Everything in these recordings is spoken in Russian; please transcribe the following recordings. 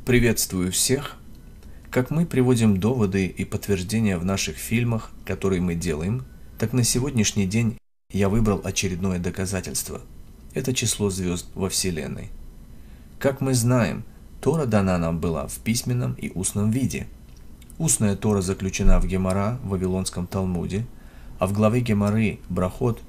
Приветствую всех! Как мы приводим доводы и подтверждения в наших фильмах, которые мы делаем, так на сегодняшний день я выбрал очередное доказательство. Это число звезд во Вселенной. Как мы знаем, Тора дана нам была в письменном и устном виде. Устная Тора заключена в Гемара в Вавилонском Талмуде, а в главе Гемары Брахот,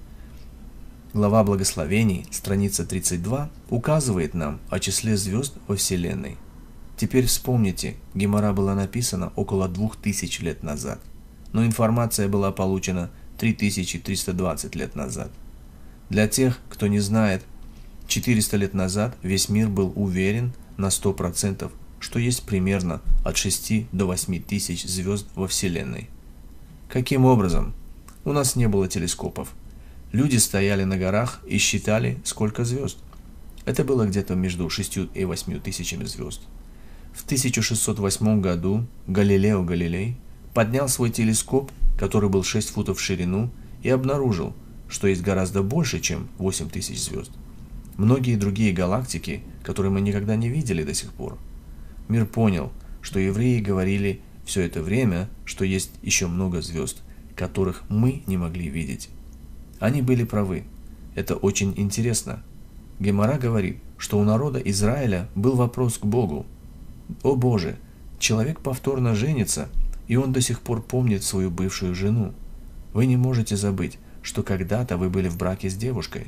глава благословений, страница 32, указывает нам о числе звезд во Вселенной. Теперь вспомните, Гемара была написана около 2000 лет назад, но информация была получена 3320 лет назад. Для тех, кто не знает, 400 лет назад весь мир был уверен на 100%, что есть примерно от 6 до 8 тысяч звезд во Вселенной. Каким образом? У нас не было телескопов. Люди стояли на горах и считали, сколько звезд. Это было где-то между 6 и 8 тысячами звезд. В 1608 году Галилео Галилей поднял свой телескоп, который был 6 футов в ширину, и обнаружил, что есть гораздо больше, чем 8 тысяч звезд. Многие другие галактики, которые мы никогда не видели до сих пор. Мир понял, что евреи говорили все это время, что есть еще много звезд, которых мы не могли видеть. Они были правы. Это очень интересно. Гемара говорит, что у народа Израиля был вопрос к Богу. «О Боже, человек повторно женится, и он до сих пор помнит свою бывшую жену. Вы не можете забыть, что когда-то вы были в браке с девушкой.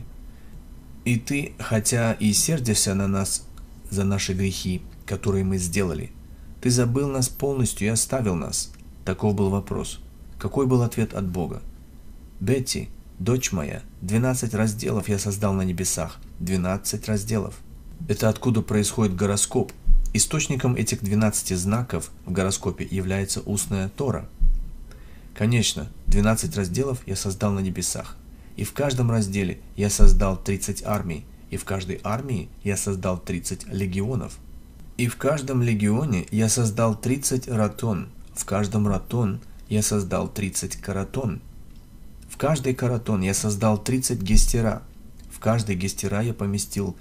И ты, хотя и сердишься на нас за наши грехи, которые мы сделали, ты забыл нас полностью и оставил нас». Таков был вопрос. Какой был ответ от Бога? «Бетти, дочь моя, 12 разделов я создал на небесах, 12 разделов». Это откуда происходит гороскоп. Источником этих 12 знаков в гороскопе является устная Тора. Конечно, 12 разделов я создал на небесах, и в каждом разделе я создал 30 армий, и в каждой армии я создал 30 легионов. И в каждом легионе я создал 30 ратон, в каждом ратон я создал 30 каратон. В каждый каратон я создал 30 гестера, в каждый гестера я поместил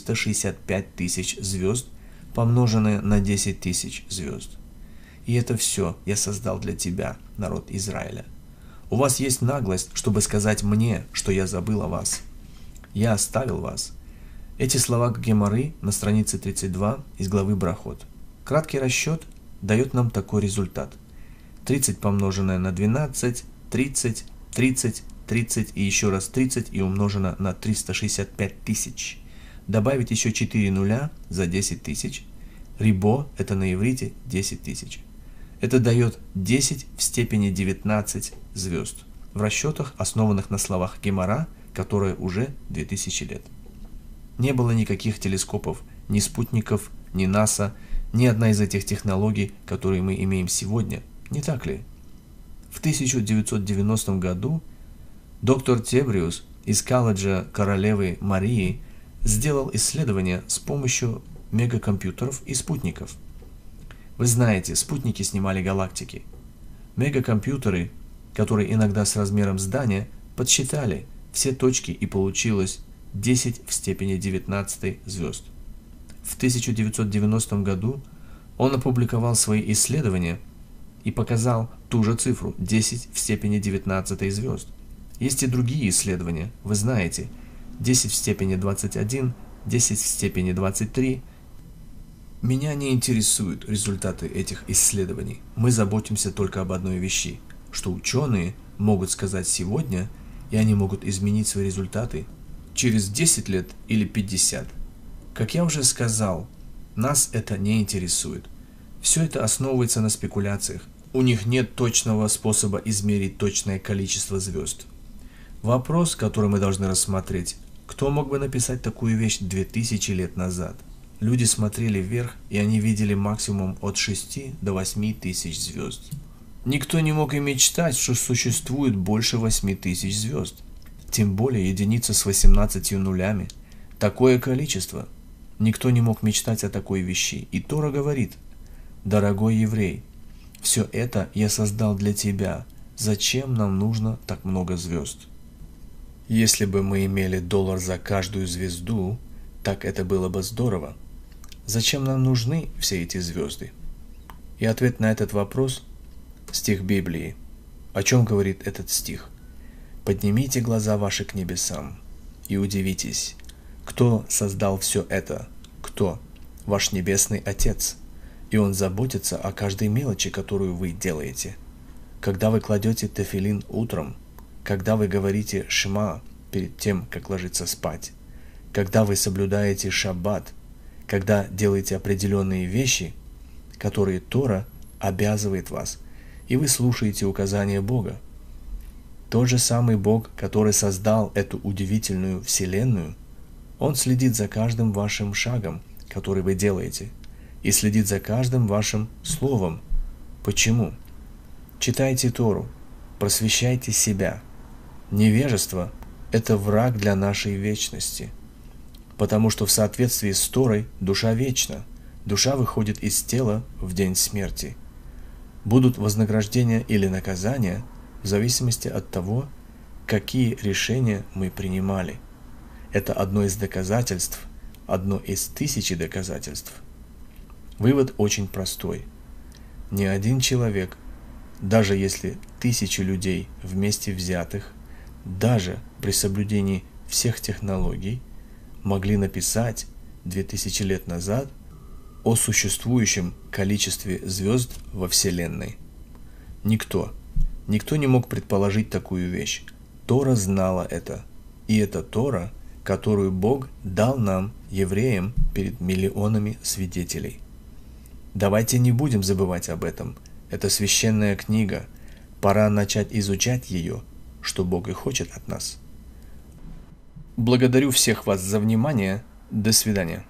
365 тысяч звезд, помноженное на 10 тысяч звезд. И это все я создал для тебя, народ Израиля. У вас есть наглость, чтобы сказать мне, что я забыл о вас. Я оставил вас. Эти слова Гемары на странице 32 из главы Брахот. Краткий расчет дает нам такой результат. 30 помноженное на 12, 30, 30, 30 и еще раз 30 и умножено на 365 тысяч. Добавить еще 4 нуля за 10 тысяч. Рибо – это на иврите 10 тысяч. Это дает 10 в степени 19 звезд. В расчетах, основанных на словах Гемара, которая уже 2000 лет. Не было никаких телескопов, ни спутников, ни НАСА, ни одна из этих технологий, которые мы имеем сегодня. Не так ли? В 1990 году доктор Тебриус из колледжа королевы Марии сделал исследование с помощью мегакомпьютеров и спутников. Вы знаете, спутники снимали галактики. Мегакомпьютеры, которые иногда с размером здания, подсчитали все точки и получилось 10 в степени 19 звезд. В 1990 году он опубликовал свои исследования и показал ту же цифру 10 в степени 19 звезд. Есть и другие исследования, вы знаете, 10 в степени 21, 10 в степени 23. Меня не интересуют результаты этих исследований. Мы заботимся только об одной вещи, что ученые могут сказать сегодня, и они могут изменить свои результаты через 10 лет или 50. Как я уже сказал, нас это не интересует. Все это основывается на спекуляциях. У них нет точного способа измерить точное количество звезд. Вопрос, который мы должны рассмотреть: кто мог бы написать такую вещь 2000 лет назад? Люди смотрели вверх, и они видели максимум от 6 до 8 тысяч звезд. Никто не мог и мечтать, что существует больше 8 тысяч звезд. Тем более единица с 18 нулями. Такое количество. Никто не мог мечтать о такой вещи. И Тора говорит: «Дорогой еврей, все это я создал для тебя. Зачем нам нужно так много звезд?» Если бы мы имели $1 за каждую звезду, так это было бы здорово. Зачем нам нужны все эти звезды? И ответ на этот вопрос – стих Библии. О чем говорит этот стих? «Поднимите глаза ваши к небесам и удивитесь, кто создал все это, кто? Ваш Небесный Отец, и Он заботится о каждой мелочи, которую вы делаете. Когда вы кладете тефилин утром, когда вы говорите «Шма» перед тем, как ложиться спать, когда вы соблюдаете шаббат, когда делаете определенные вещи, которые Тора обязывает вас, и вы слушаете указания Бога. Тот же самый Бог, который создал эту удивительную вселенную, Он следит за каждым вашим шагом, который вы делаете, и следит за каждым вашим словом. Почему? Читайте Тору, просвещайте себя. Невежество – это враг для нашей вечности, потому что в соответствии с Торой душа вечна, душа выходит из тела в день смерти. Будут вознаграждения или наказания в зависимости от того, какие решения мы принимали. Это одно из доказательств, одно из тысячи доказательств. Вывод очень простой. Ни один человек, даже если 1000 людей вместе взятых, даже при соблюдении всех технологий, могли написать 2000 лет назад о существующем количестве звезд во Вселенной. Никто не мог предположить такую вещь. Тора знала это. И это Тора, которую Бог дал нам, евреям, перед миллионами свидетелей. Давайте не будем забывать об этом. Это священная книга. Пора начать изучать ее, что Бог и хочет от нас. Благодарю всех вас за внимание. До свидания.